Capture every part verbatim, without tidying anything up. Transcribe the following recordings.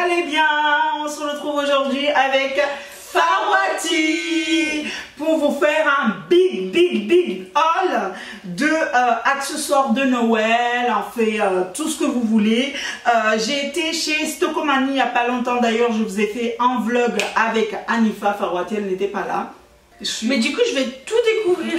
allez bien? On se retrouve aujourd'hui avec Farwati pour vous faire un big big big haul de euh, accessoires de Noël, en fait euh, tout ce que vous voulez. Euh, j'ai été chez Stockomanie il n'y a pas longtemps, d'ailleurs je vous ai fait un vlog avec Anifa. Farwati elle n'était pas là. Suis... Mais du coup je vais tout découvrir.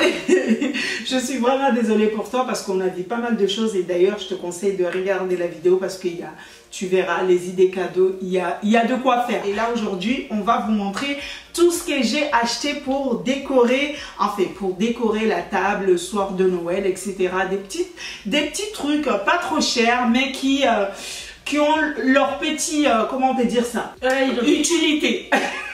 Je suis vraiment désolée pour toi parce qu'on a dit pas mal de choses et d'ailleurs je te conseille de regarder la vidéo parce qu'il y a, tu verras les idées cadeaux, il y a, il y a de quoi faire. Et là aujourd'hui on va vous montrer tout ce que j'ai acheté pour décorer, en fait pour décorer la table le soir de Noël, et cetera. Des petits, des petits trucs pas trop chers mais qui... Euh, qui ont leur petit, euh, comment on peut dire ça, ouais, ont... utilité.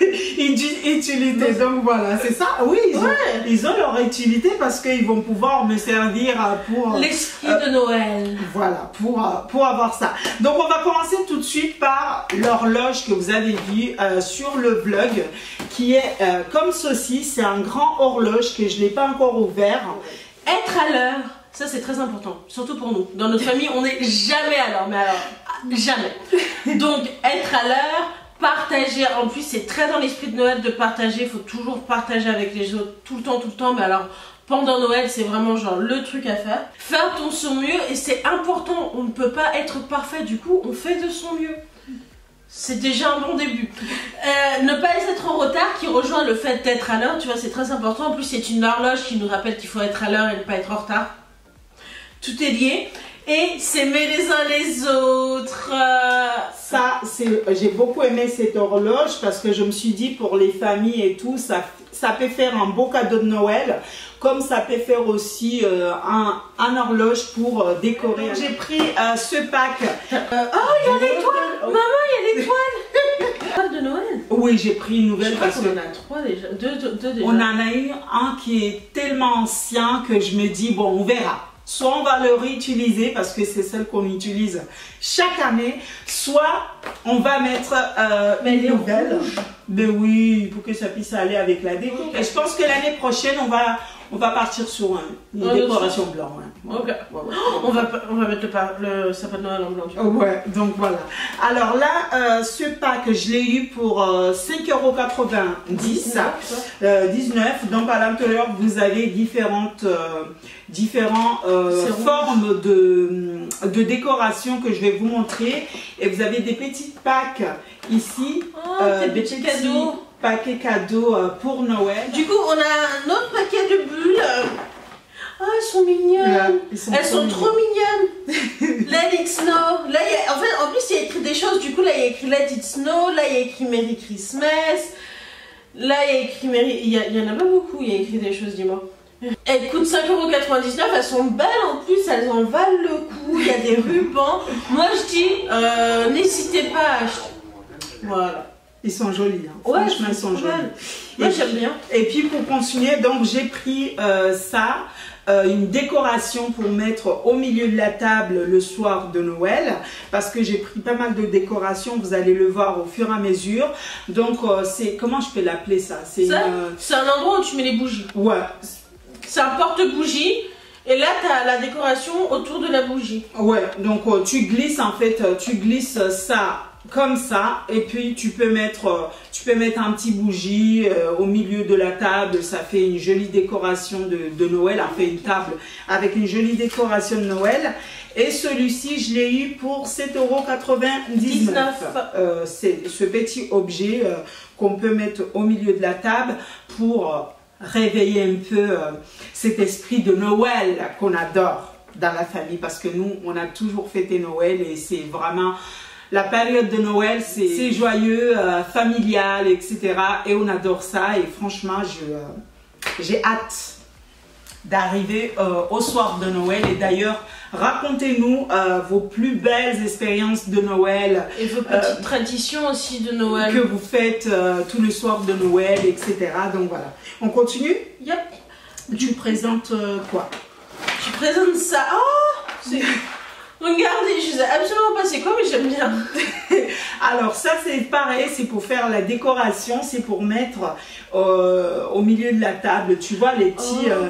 Utilité, donc voilà, c'est ça. Oui, ils, ouais. ont, ils ont leur utilité parce qu'ils vont pouvoir me servir pour... l'esprit euh, de Noël. Voilà, pour, pour avoir ça. Donc on va commencer tout de suite par l'horloge que vous avez vue euh, sur le vlog, qui est euh, comme ceci. C'est un grand horloge que je n'ai pas encore ouvert. Être à l'heure. Ça c'est très important, surtout pour nous. Dans notre famille, on n'est jamais à l'heure, mais alors jamais. Donc être à l'heure, partager. En plus, c'est très dans l'esprit de Noël de partager. Il faut toujours partager avec les autres, tout le temps, tout le temps. Mais alors pendant Noël, c'est vraiment genre le truc à faire. Faire ton son mieux et c'est important. On ne peut pas être parfait. Du coup, on fait de son mieux. C'est déjà un bon début. Euh, ne pas être en retard qui rejoint le fait d'être à l'heure. Tu vois, c'est très important. En plus, c'est une horloge qui nous rappelle qu'il faut être à l'heure et ne pas être en retard. Tout est lié et s'aimer les uns les autres. Euh... Ça, c'est, j'ai beaucoup aimé cette horloge parce que je me suis dit pour les familles et tout, ça, ça peut faire un beau cadeau de Noël, comme ça peut faire aussi euh, un, un horloge pour euh, décorer. J'ai pris euh, ce pack. Euh, oh, il y a l'étoile. Maman, il y a l'étoile. De Noël. Oui, j'ai pris une nouvelle. Je parce qu'on en a trois déjà. Deux, deux, deux déjà. On en a eu un qui est tellement ancien que je me dis bon, on verra. Soit on va le réutiliser parce que c'est celle qu'on utilise chaque année, soit on va mettre euh, mais une nouvelle. Mais oui, pour que ça puisse aller avec la déco. Okay. Et je pense que l'année prochaine, on va, on va partir sur un, une oh, décoration blanche. Ouais. Okay. Ouais, ouais. On, va, on va mettre le, le sapin de Noël en blanc. Ouais, donc voilà. Alors là, euh, ce pack, je l'ai eu pour euh, cinq euros quatre-vingt-dix, euh, dix-neuf. Donc à l'intérieur, vous avez différentes, euh, différentes euh, formes de, de décoration que je vais vous montrer. Et vous avez des petits packs ici. Oh, euh, des petits cadeaux. Paquets cadeaux euh, pour Noël. Du coup, on a un autre paquet de bulles. Ah, oh, elles sont mignonnes. Yeah, sont elles sont trop mignonnes. Let it snow. Là, y a, en fait, en plus, il y a écrit des choses. Du coup, là, il y a écrit Let it snow. Là, il y a écrit Merry Christmas. Là, il y a écrit Merry. Il y, a, il y en a pas beaucoup. Il y a écrit des choses, dis-moi. Elles coûtent cinq euros quatre-vingt-dix-neuf. Elles sont belles en plus. Elles en valent le coup. Il y a des rubans. Moi, je dis, euh, n'hésitez pas à acheter. Voilà. Ils sont jolis, hein. Ouais, franchement ils sont jolis. Moi j'aime bien. Et puis pour continuer, donc j'ai pris euh, ça, euh, une décoration pour mettre au milieu de la table le soir de Noël, parce que j'ai pris pas mal de décorations, vous allez le voir au fur et à mesure. Donc euh, c'est, comment je peux l'appeler ça? C'est euh... un endroit où tu mets les bougies. Ouais. C'est un porte-bougie. Et là, tu as la décoration autour de la bougie. Ouais, donc euh, tu glisses en fait, tu glisses ça comme ça et puis tu peux mettre euh, tu peux mettre un petit bougie euh, au milieu de la table. Ça fait une jolie décoration de, de Noël. On fait une table avec une jolie décoration de Noël. Et celui-ci, je l'ai eu pour sept euros quatre-vingt-dix-neuf. Euh, c'est ce petit objet euh, qu'on peut mettre au milieu de la table pour euh, réveiller un peu euh, cet esprit de Noël qu'on adore dans la famille, parce que nous on a toujours fêté Noël et c'est vraiment la période de Noël, c'est joyeux, euh, familial, et cetera. Et on adore ça et franchement j'ai euh, hâte d'arriver euh, au soir de Noël. Et d'ailleurs, racontez-nous euh, vos plus belles expériences de Noël. Et vos petites euh, traditions aussi de Noël. Que vous faites euh, tout le soir de Noël, et cetera. Donc voilà. On continue? Yep. Tu présentes euh, quoi? Tu présentes ça. Oh, regardez, je sais absolument pas c'est quoi, mais j'aime bien. Alors ça c'est pareil, c'est pour faire la décoration, c'est pour mettre euh, au milieu de la table, tu vois les petits, oh, euh,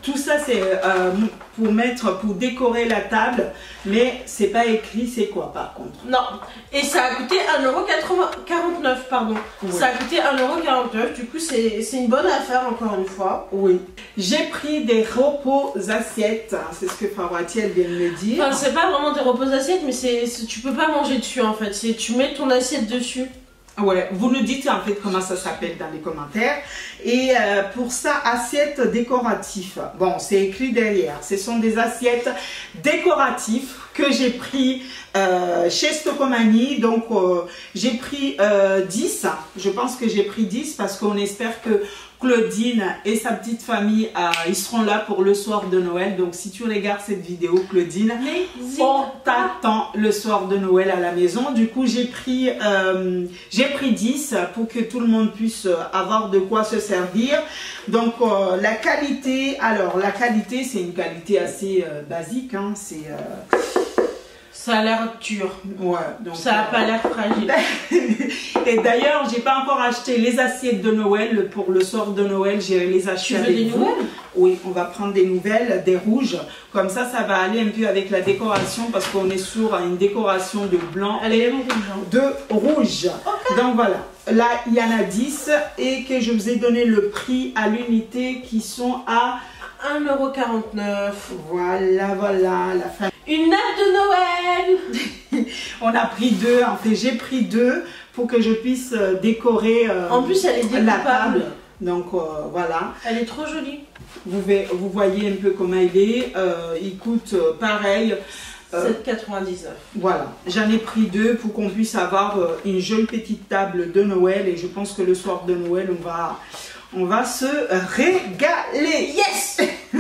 tout ça c'est euh, pour mettre, pour décorer la table, mais c'est pas écrit c'est quoi par contre. Non, et ça a coûté un euro quarante-neuf, pardon. Oui. Ça a coûté un euro quarante-neuf, du coup c'est une bonne affaire encore une fois. Oui. J'ai pris des repos assiettes, c'est ce que Farouati elle vient de me dire. Enfin, c'est pas vraiment des repos assiettes, mais c'est tu peux pas manger dessus en fait, tu mets ton assiette dessus. Ouais, vous nous dites en fait comment ça s'appelle dans les commentaires. Et euh, pour ça, assiette décorative. Bon, c'est écrit derrière. Ce sont des assiettes décoratives que j'ai pris euh, chez Stocomanie. Donc, euh, j'ai pris euh, dix. Je pense que j'ai pris dix parce qu'on espère que Claudine et sa petite famille, euh, ils seront là pour le soir de Noël. Donc, si tu regardes cette vidéo, Claudine, on t'attend le soir de Noël à la maison. Du coup, j'ai pris, euh, j'ai pris dix pour que tout le monde puisse avoir de quoi se servir. Donc, euh, la qualité, alors, la qualité, c'est une qualité assez euh, basique. Hein, c'est... Euh, Ça a l'air dur. Ouais. Donc, ça n'a euh... pas l'air fragile. Et d'ailleurs, j'ai pas encore acheté les assiettes de Noël pour le soir de Noël. J'ai les acheter avec des vous. Nouvelles? Oui, on va prendre des nouvelles, des rouges. Comme ça, ça va aller un peu avec la décoration parce qu'on est sur une décoration de blanc et de rouge. Okay. Donc voilà. Là, il y en a dix et que je vous ai donné le prix à l'unité qui sont à un euro quarante-neuf. Voilà, voilà, la fin. Une nappe de Noël. On a pris deux, en fait j'ai pris deux pour que je puisse décorer euh, en plus elle est découpable. La table. Donc euh, voilà. Elle est trop jolie. Vous, vous voyez un peu comment il est. Euh, il coûte euh, pareil. Euh, sept quatre-vingt-dix-neuf. Voilà, j'en ai pris deux pour qu'on puisse avoir euh, une jolie petite table de Noël. Et je pense que le soir de Noël, on va... On va se régaler. Yes.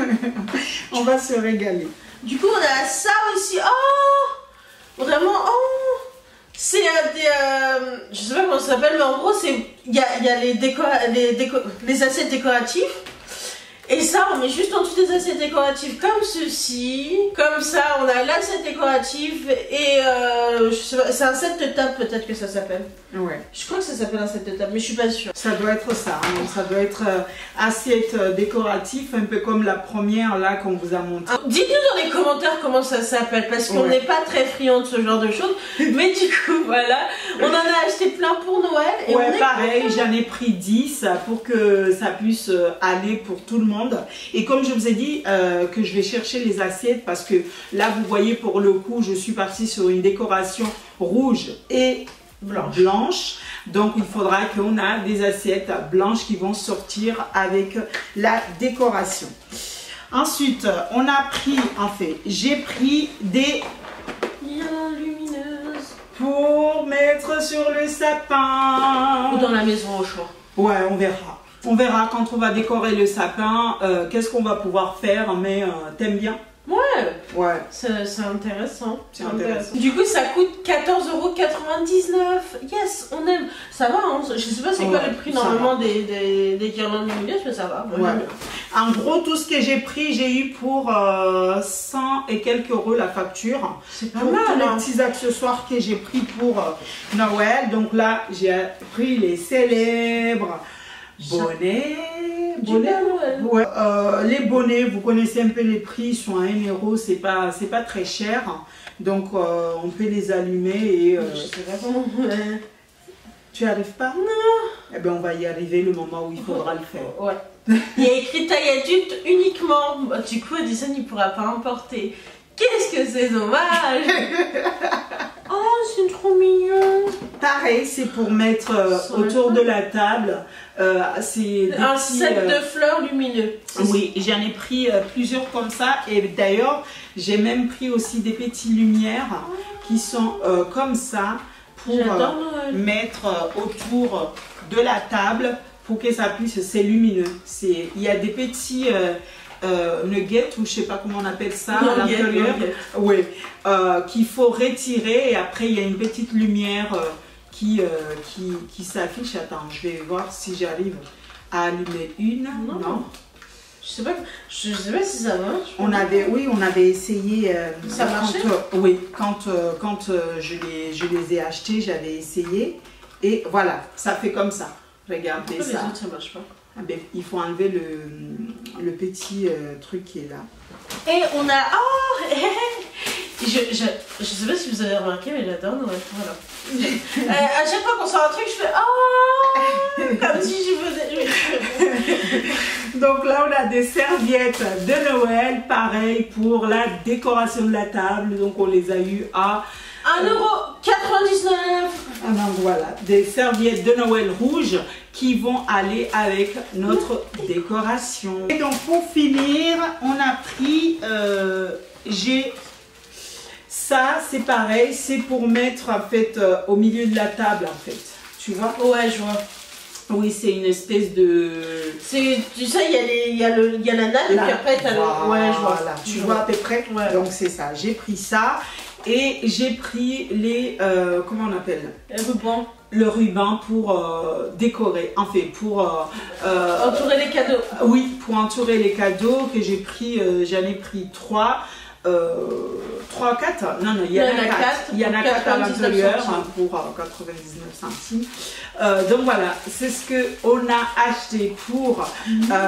On va se régaler. Du coup, on a ça aussi. Oh, vraiment. Oh, c'est euh, des. Euh, je sais pas comment ça s'appelle, mais en gros, c'est il y a, y a les déco, les déco, les assiettes décoratives. Et ça, on met juste en dessous des assiettes décoratives comme ceci. Comme ça, on a l'assiette décorative et euh, je sais pas, c'est un set de table peut-être que ça s'appelle. Ouais. Je crois que ça s'appelle un set de table, mais je suis pas sûre. Ça doit être ça. Hein. Ça doit être euh, assiette euh, décorative, un peu comme la première là qu'on vous a montré. Dites-nous dans les commentaires comment ça s'appelle, parce qu'on n'est ouais. pas très friand de ce genre de choses. Mais du coup, voilà, on en a acheté plein pour Noël. Et ouais, on pareil, j'en ai pris dix pour que ça puisse aller pour tout le monde. Et comme je vous ai dit euh, que je vais chercher les assiettes parce que là vous voyez pour le coup je suis partie sur une décoration rouge et blanche, blanche. Donc il faudra qu'on a des assiettes blanches qui vont sortir avec la décoration. Ensuite on a pris, en fait j'ai pris des lumineuses pour mettre sur le sapin ou dans la maison au choix. Ouais, on verra. On verra quand on va décorer le sapin, euh, qu'est-ce qu'on va pouvoir faire, mais euh, t'aimes bien? Ouais, ouais. C'est intéressant. C'est intéressant. Du coup, ça coûte quatorze euros quatre-vingt-dix-neuf. Yes, on aime. Ça va, hein. Je sais pas c'est quoi ouais, le prix normalement des, des, des guirlandes lumineuses, mais ça va. Ouais. En gros, tout ce que j'ai pris, j'ai eu pour euh, cent et quelques euros la facture. C'est pas pour mal. Tous hein. les petits accessoires que j'ai pris pour euh, Noël. Donc là, j'ai pris les célèbres. Bonnets, bonnets, ouais. euh, les bonnets, vous connaissez un peu les prix, ils sont à un euro, c'est pas, c'est pas très cher, donc euh, on peut les allumer et... Euh, je sais pas comment... Tu n'y arrives pas? Non. Eh bien on va y arriver le moment où il faudra le faire. Ouais. Il y a écrit taille adulte uniquement, du coup Edison il ne pourra pas importer. Qu'est-ce que c'est dommage. Oh, c'est trop mignon. Pareil, c'est pour mettre euh, autour de la table. Euh, c'est un petits, set euh, de fleurs lumineux. Oui, j'en ai pris euh, plusieurs comme ça. Et d'ailleurs, j'ai même pris aussi des petites lumières oh. qui sont euh, comme ça pour euh, mettre euh, autour de la table pour que ça puisse, c'est lumineux. Il y a des petits... Euh, Euh, nuggets ou je sais pas comment on appelle ça à l'intérieur, oui, euh, qu'il faut retirer et après il y a une petite lumière euh, qui, euh, qui, qui s'affiche. Attends, je vais voir si j'arrive à allumer une. Non, non. Je sais pas, je sais pas si ça marche. On avait, oui, on avait essayé. Euh, ça marchait. Quand, euh, oui, quand, euh, quand euh, je, les, je les ai achetés, j'avais essayé et voilà, ça fait comme ça. Regardez ça. Les autres, ça marche pas. Ah ben, il faut enlever le, le petit euh, truc qui est là. Et on a... Oh je, je, je sais pas si vous avez remarqué, mais j'adore Noël. Voilà. euh, à chaque fois qu'on sort un truc, je fais oh comme si je faisais... Donc là, on a des serviettes de Noël, pareil pour la décoration de la table. Donc on les a eu à un euro quatre-vingt-dix-neuf. Ah donc voilà, des serviettes de Noël rouges qui vont aller avec notre décoration. Et donc pour finir, on a pris, euh, j'ai ça, c'est pareil, c'est pour mettre en fait euh, au milieu de la table en fait, tu vois. Ouais, je vois. Oui, c'est une espèce de... C'est, tu sais, il y a les, il y a le, il y a la nappe et puis après t'as voilà, le... Ouais, je vois. Voilà, tu vois à peu près. Ouais. Donc c'est ça, j'ai pris ça et j'ai pris les, euh, comment on appelle? Le ruban. Le ruban pour euh, décorer, en fait, pour... Euh, euh, entourer les cadeaux. Oui, pour entourer les cadeaux que j'ai pris, euh, j'en ai pris trois. Euh, trois, quatre, non, non, il y en a quatre, il y en a quatre à l'intérieur pour euh, quatre-vingt-dix-neuf centimes. Euh, donc voilà, c'est ce qu'on a acheté pour euh,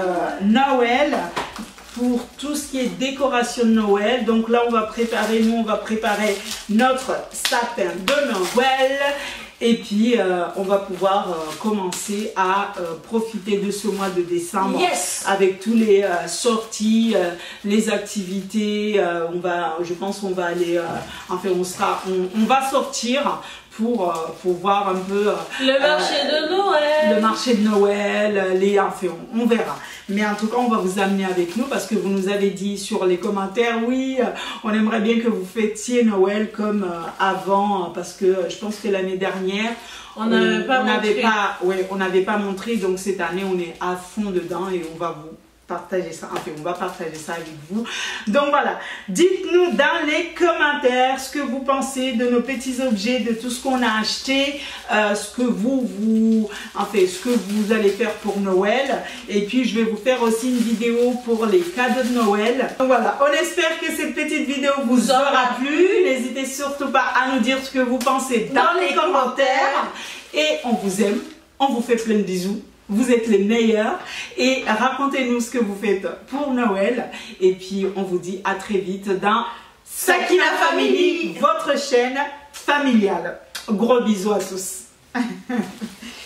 Noël, pour tout ce qui est décoration de Noël. Donc là, on va préparer, nous, on va préparer notre sapin de Noël. Et puis, euh, on va pouvoir euh, commencer à euh, profiter de ce mois de décembre yes. avec tous les euh, sorties, euh, les activités. Euh, on va, je pense qu'on va aller, euh, enfin, on sera, on, on va sortir pour, euh, pour voir un peu euh, le marché euh, de Noël. Le marché de Noël, les, enfin, on, on verra. Mais en tout cas, on va vous amener avec nous parce que vous nous avez dit sur les commentaires, oui, euh, on aimerait bien que vous fêtiez Noël comme euh, avant, parce que euh, je pense que l'année dernière, on n'avait pas, pas, ouais, on n'avait pas montré, donc cette année, on est à fond dedans et on va vous partager ça, enfin on va partager ça avec vous. Donc voilà, dites-nous dans les commentaires ce que vous pensez de nos petits objets, de tout ce qu'on a acheté, euh, ce que vous, vous, enfin ce que vous allez faire pour Noël. Et puis je vais vous faire aussi une vidéo pour les cadeaux de Noël. Donc voilà, on espère que cette petite vidéo vous aura plu. N'hésitez surtout pas à nous dire ce que vous pensez dans, dans les, les commentaires. Et on vous aime, on vous fait plein de bisous. Vous êtes les meilleurs et racontez-nous ce que vous faites pour Noël. Et puis, on vous dit à très vite dans Sakina Family, votre chaîne familiale. Gros bisous à tous.